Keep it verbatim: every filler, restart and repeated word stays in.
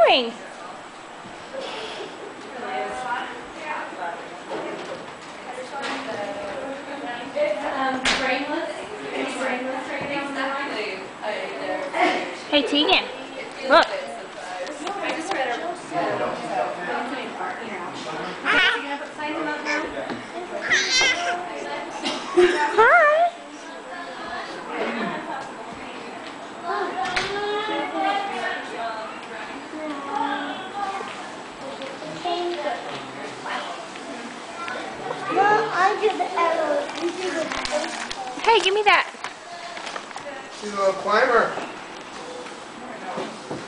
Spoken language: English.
doing? Hey Tegan, look. Hi. Well, I do the arrow. You do the Hey, give me that. She's a little climber.